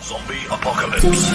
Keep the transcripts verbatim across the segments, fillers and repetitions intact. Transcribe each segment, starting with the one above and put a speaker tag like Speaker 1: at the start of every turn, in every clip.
Speaker 1: Zombie apocalypse.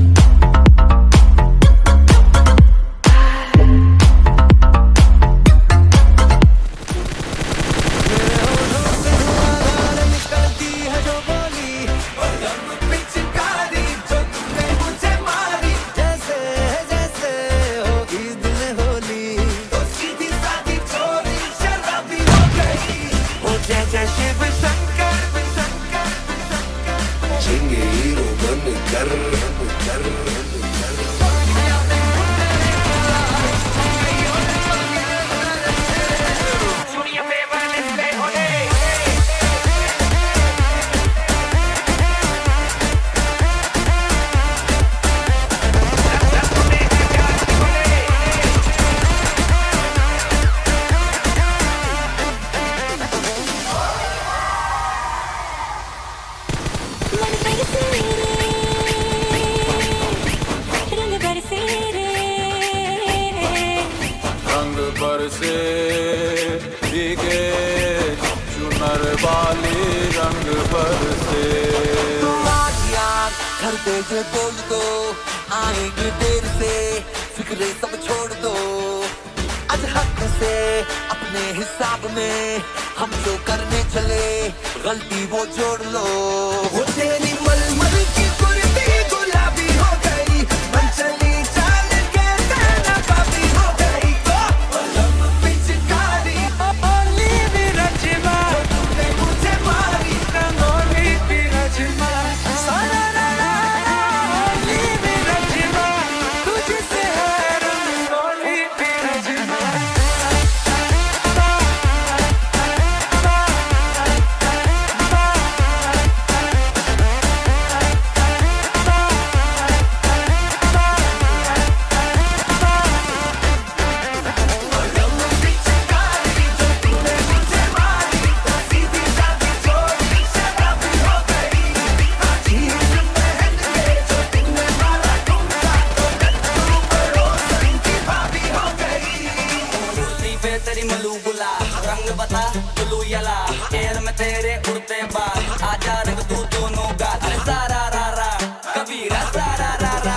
Speaker 2: बरसे भीगे चुनर वाली रंग बरसे
Speaker 3: यार घर दे जे बोल दो आएंगे देर से फिक्रे सब छोड़ दो आज हक से अपने हिसाब में हम जो करने चले गलती वो जोड़ लो वो तेरी मलमल की कुर्ती गुलाबी हो गई मन चली चाल के तेरा बाबी हो गई रंग बता ब्लू यला एयर में तेरे उड़ते बाल आजा रंग तू दोनों गाल अरे सारा रा रा कबीरा सारा रा रा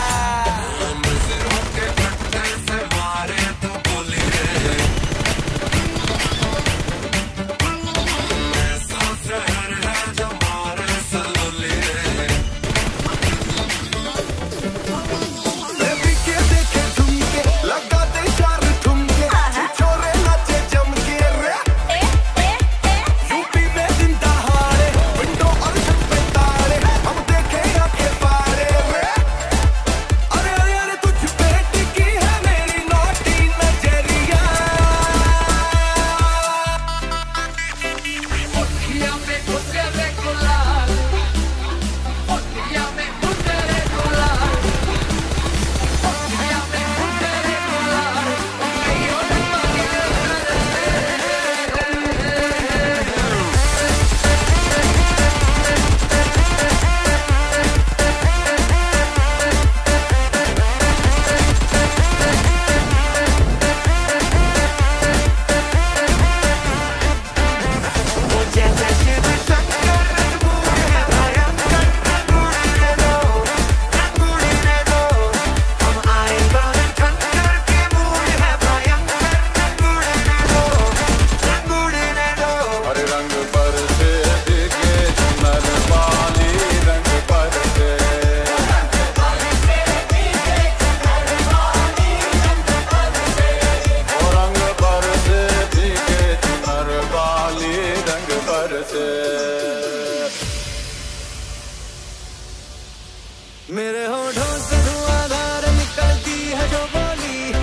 Speaker 3: मेरे होठों से धुआंधार निकलती है जो बोली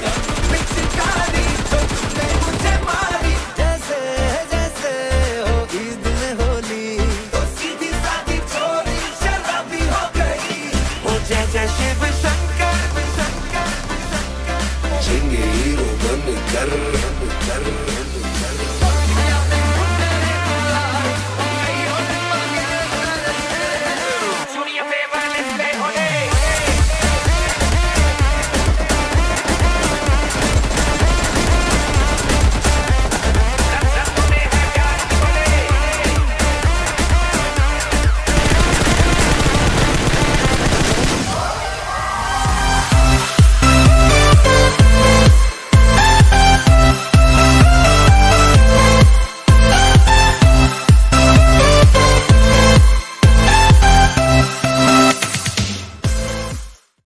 Speaker 3: पिचकारी जो तुमने मुझे मारी जैसे जैसे होगी दिल होली तो सीधी सादी चोरी शराबी हो गई वो जय जय शिव शंकर शंकर शंकर
Speaker 4: चिंगी रो बन कर